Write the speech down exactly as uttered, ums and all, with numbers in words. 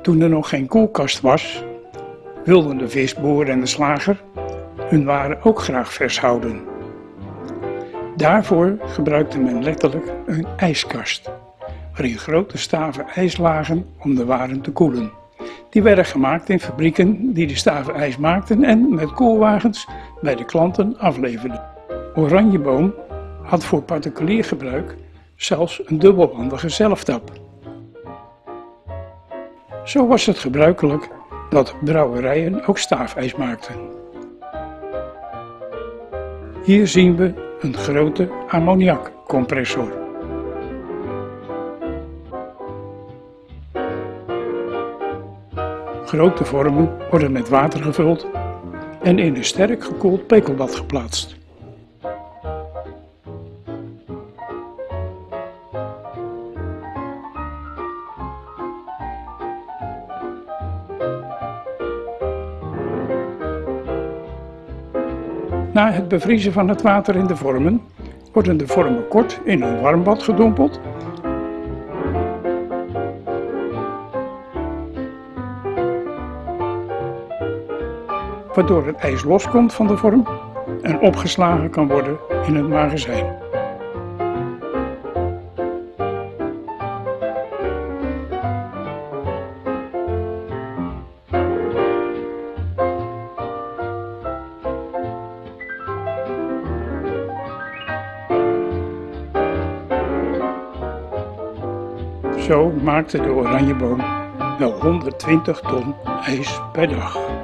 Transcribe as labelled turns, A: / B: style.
A: Toen er nog geen koelkast was, wilden de visboer en de slager hun waren ook graag vers houden. Daarvoor gebruikte men letterlijk een ijskast, waarin grote staven ijs lagen om de waren te koelen. Die werden gemaakt in fabrieken die de staven ijs maakten en met koelwagens bij de klanten afleverden. Oranjeboom had voor particulier gebruik zelfs een dubbelwandige zelftap. Zo was het gebruikelijk dat brouwerijen ook staafijs maakten. Hier zien we een grote ammoniakcompressor. Grote vormen worden met water gevuld en in een sterk gekoeld pekelbad geplaatst. Na het bevriezen van het water in de vormen worden de vormen kort in een warm bad gedompeld waardoor het ijs loskomt van de vorm en opgeslagen kan worden in het magazijn. Zo maakte de Oranjeboom wel honderdtwintig ton ijs per dag.